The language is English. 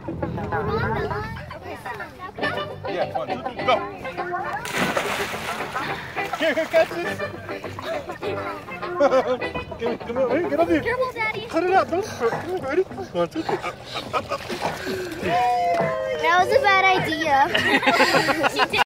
Yeah, 1, 2, 3, go. Here, catch this. Come on, get up here. Careful, Daddy. Cut it out, don't hurt. Come on, ready? 1, 2, 3, up. That was a bad idea.